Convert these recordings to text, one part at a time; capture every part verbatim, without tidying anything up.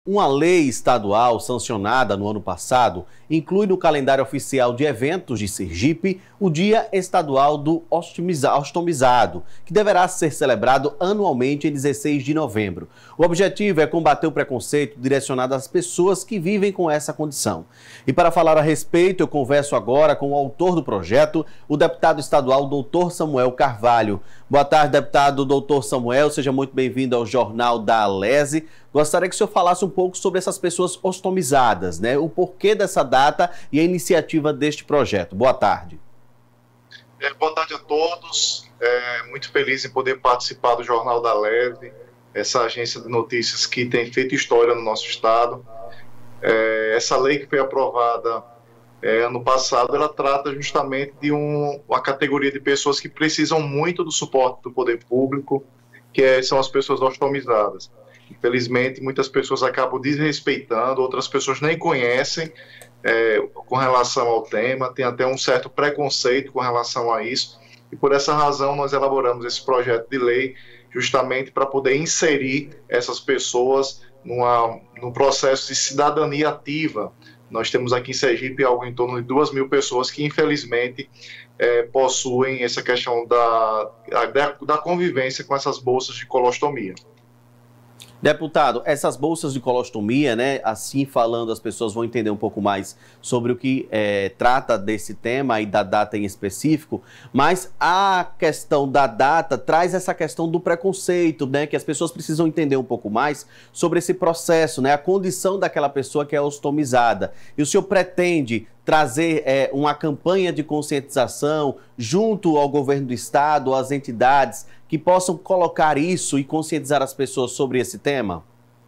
Uma lei estadual sancionada no ano passado inclui no calendário oficial de eventos de Sergipe o Dia Estadual do Ostomizado, que deverá ser celebrado anualmente em dezesseis de novembro. O objetivo é combater o preconceito direcionado às pessoas que vivem com essa condição. E para falar a respeito, eu converso agora com o autor do projeto, o deputado estadual doutor Samuel Carvalho. Boa tarde, deputado doutor Samuel, seja muito bem-vindo ao Jornal da Alese. Gostaria que o senhor falasse um pouco sobre essas pessoas ostomizadas, né? O porquê dessa data e a iniciativa deste projeto. Boa tarde. É, boa tarde a todos. É, muito feliz em poder participar do Jornal da Alese, essa agência de notícias que tem feito história no nosso estado. É, essa lei que foi aprovada é, ano passado, ela trata justamente de um, uma categoria de pessoas que precisam muito do suporte do poder público, que é, são as pessoas ostomizadas. Infelizmente, muitas pessoas acabam desrespeitando, outras pessoas nem conhecem é, com relação ao tema, tem até um certo preconceito com relação a isso, e por essa razão nós elaboramos esse projeto de lei justamente para poder inserir essas pessoas numa, num processo de cidadania ativa. Nós temos aqui em Sergipe algo em torno de duas mil pessoas que, infelizmente, é, possuem essa questão da, da, da convivência com essas bolsas de colostomia. Deputado, essas bolsas de colostomia, né, assim falando, as pessoas vão entender um pouco mais sobre o que é, trata desse tema e da data em específico, mas a questão da data traz essa questão do preconceito, né, que as pessoas precisam entender um pouco mais sobre esse processo, né, a condição daquela pessoa que é ostomizada. E o senhor pretende trazer é, uma campanha de conscientização junto ao governo do estado, às entidades, que possam colocar isso e conscientizar as pessoas sobre esse tema?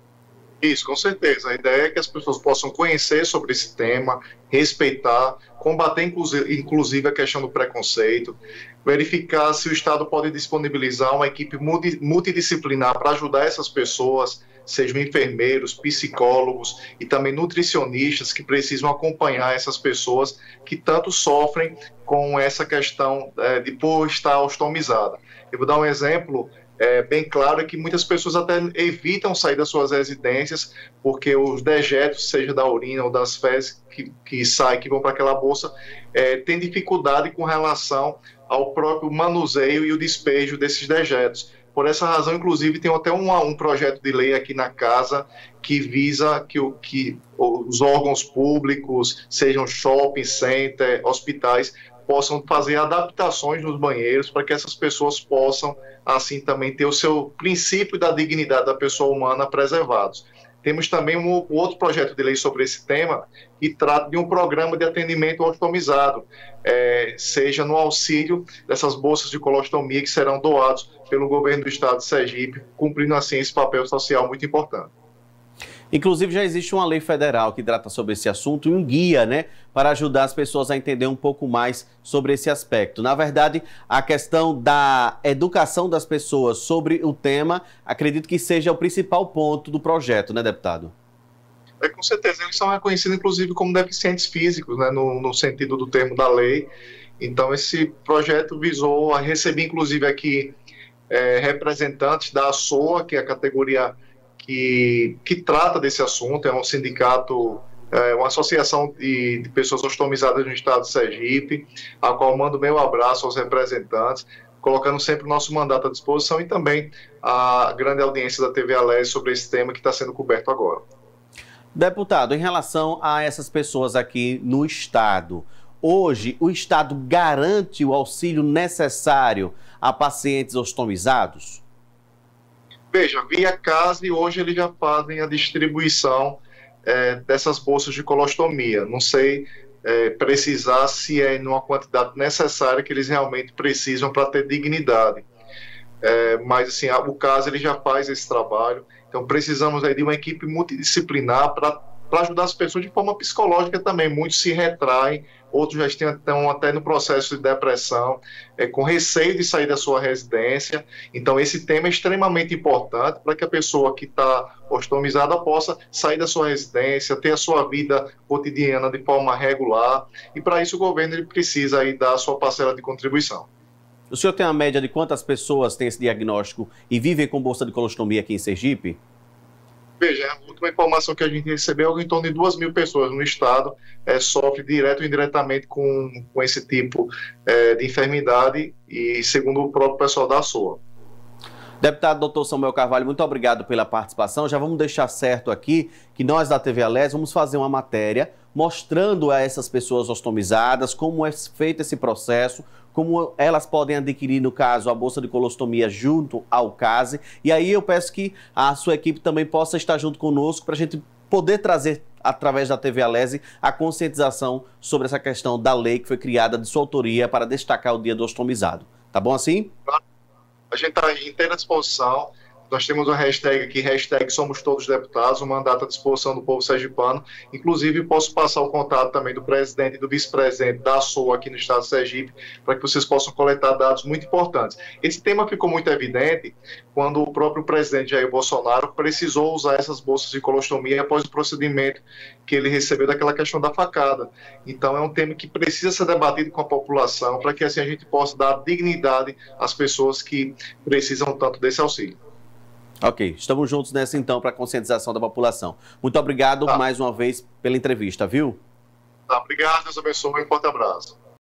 Isso, com certeza. A ideia é que as pessoas possam conhecer sobre esse tema, respeitar, combater inclusive a questão do preconceito, verificar se o Estado pode disponibilizar uma equipe multidisciplinar para ajudar essas pessoas, sejam enfermeiros, psicólogos e também nutricionistas que precisam acompanhar essas pessoas que tanto sofrem com essa questão é, de por estar ostomizada. Eu vou dar um exemplo é, bem claro, é que muitas pessoas até evitam sair das suas residências porque os dejetos, seja da urina ou das fezes que, que saem, que vão para aquela bolsa, é, tem dificuldade com relação ao próprio manuseio e o despejo desses dejetos. Por essa razão, inclusive, tem até um, um projeto de lei aqui na casa que visa que, o, que os órgãos públicos, sejam shopping center, hospitais, possam fazer adaptações nos banheiros para que essas pessoas possam, assim, também ter o seu princípio da dignidade da pessoa humana preservados. Temos também um, um outro projeto de lei sobre esse tema que trata de um programa de atendimento ostomizado, é, seja no auxílio dessas bolsas de colostomia que serão doados pelo governo do estado de Sergipe, cumprindo assim esse papel social muito importante. Inclusive, já existe uma lei federal que trata sobre esse assunto e um guia, né, para ajudar as pessoas a entender um pouco mais sobre esse aspecto. Na verdade, a questão da educação das pessoas sobre o tema, acredito que seja o principal ponto do projeto, né, deputado? É, com certeza, eles são reconhecidos, inclusive, como deficientes físicos, né, no, no sentido do termo da lei. Então, esse projeto visou a receber, inclusive, aqui é, representantes da ASOA, que é a categoria Que, que trata desse assunto, é um sindicato, é uma associação de, de pessoas ostomizadas no estado de Sergipe, a qual mando meu abraço aos representantes, colocando sempre o nosso mandato à disposição e também a grande audiência da T V Alese sobre esse tema que está sendo coberto agora. Deputado, em relação a essas pessoas aqui no estado, hoje o estado garante o auxílio necessário a pacientes ostomizados? Veja, via CASE, hoje eles já fazem a distribuição é, dessas bolsas de colostomia. Não sei é, precisar se é numa quantidade necessária que eles realmente precisam para ter dignidade. É, mas, assim, o CASE ele já faz esse trabalho. Então, precisamos aí de uma equipe multidisciplinar para para ajudar as pessoas de forma psicológica também. Muitos se retraem, outros já estão até no processo de depressão, é, com receio de sair da sua residência. Então, esse tema é extremamente importante para que a pessoa que está ostomizada possa sair da sua residência, ter a sua vida cotidiana de forma regular. E, para isso, o governo ele precisa aí dar a sua parcela de contribuição. O senhor tem uma média de quantas pessoas têm esse diagnóstico e vivem com bolsa de colostomia aqui em Sergipe? Veja, a última informação que a gente recebeu é que em torno de duas mil pessoas no estado é, sofrem direto ou indiretamente com, com esse tipo é, de enfermidade e segundo o próprio pessoal da SOA. Deputado doutor Samuel Carvalho, muito obrigado pela participação. Já vamos deixar certo aqui que nós da T V Alés vamos fazer uma matéria mostrando a essas pessoas ostomizadas como é feito esse processo, como elas podem adquirir, no caso, a bolsa de colostomia junto ao CASE. E aí eu peço que a sua equipe também possa estar junto conosco para a gente poder trazer, através da T V Alés, a conscientização sobre essa questão da lei que foi criada de sua autoria para destacar o dia do ostomizado. Tá bom assim? A gente está em inteira disposição. Nós temos uma hashtag aqui, hashtag Somos Todos Deputados, um mandato à disposição do povo sergipano. Inclusive, posso passar o contato também do presidente e do vice-presidente da SOA aqui no estado de Sergipe, para que vocês possam coletar dados muito importantes. Esse tema ficou muito evidente quando o próprio presidente Jair Bolsonaro precisou usar essas bolsas de colostomia após o procedimento que ele recebeu daquela questão da facada. Então, é um tema que precisa ser debatido com a população, para que assim a gente possa dar dignidade às pessoas que precisam tanto desse auxílio. Ok, estamos juntos nessa então para a conscientização da população. Muito obrigado tá. mais uma vez pela entrevista, viu? Tá, obrigado, Deus abençoe, um forte abraço.